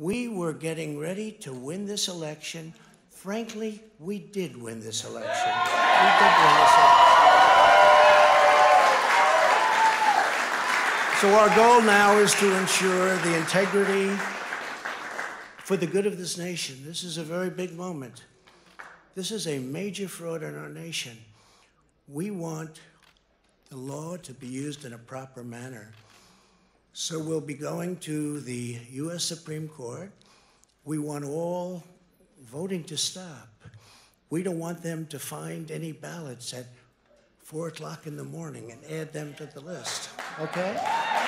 We were getting ready to win this election. Frankly, we did win this election. We did win this election. So our goal now is to ensure the integrity for the good of this nation. This is a very big moment. This is a major fraud in our nation. We want the law to be used in a proper manner. So we'll be going to the U.S. Supreme Court. We want all voting to stop. We don't want them to find any ballots at 4 o'clock in the morning and add them to the list, okay?